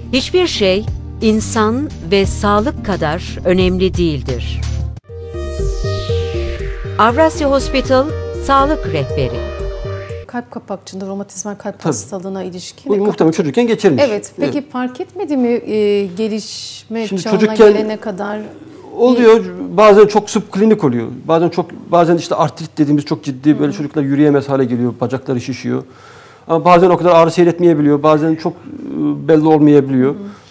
Hiçbir şey insan ve sağlık kadar önemli değildir. Avrasya Hospital Sağlık Rehberi. Kalp kapakçığında romatizmal kalp hastalığına ilişkin. Bu muhtemelen çocukken geçirmiş. Evet. Peki fark etmedi mi gelişme Şimdi çağına çocukken gelene kadar? Oluyor. Bazen çok subklinik oluyor. Bazen işte artrit dediğimiz çok ciddi böyle çocuklar yürüyemez hale geliyor. Bacakları şişiyor. Ama bazen o kadar ağrı seyretmeyebiliyor. Bazen çok belli olmayabiliyor.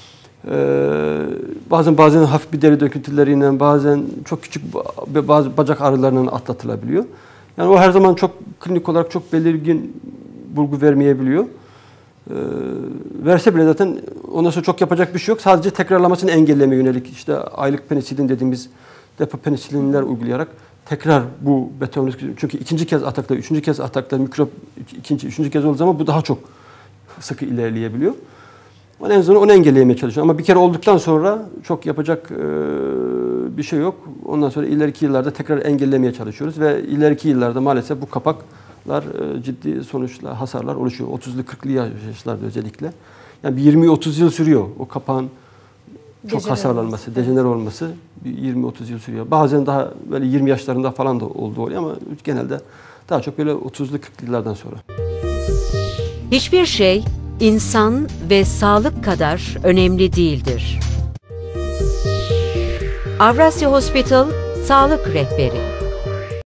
Bazen hafif bir deri döküntüleriyle, bazen çok küçük bazı bacak ağrılarından atlatılabiliyor. Yani o her zaman çok klinik olarak çok belirgin bulgu vermeyebiliyor. Verse bile zaten ondan sonra çok yapacak bir şey yok. Sadece tekrarlamasını engelleme yönelik işte aylık penisilin dediğimiz depo penisilinler uygulayarak tekrar bu betonluk, çünkü ikinci kez atakta, üçüncü kez atakta mikrop üçüncü kez olduğu zaman bu daha çok sıkı ilerleyebiliyor. En azından onu engellemeye çalışıyor. Ama bir kere olduktan sonra çok yapacak bir şey yok. Ondan sonra ileriki yıllarda tekrar engellemeye çalışıyoruz ve ileriki yıllarda maalesef bu kapaklar ciddi sonuçlar, hasarlar oluşuyor. 30'lu 40'lı yaşlarda özellikle. Yani 20-30 yıl sürüyor o kapağın çok hasarlanması, dejenere olması 20-30 yıl sürüyor. Bazen daha böyle 20 yaşlarında falan da olduğu oluyor ama genelde daha çok böyle 30'lu 40'lı yıllardan sonra. Hiçbir şey insan ve sağlık kadar önemli değildir. Avrasya Hospital Sağlık Rehberi.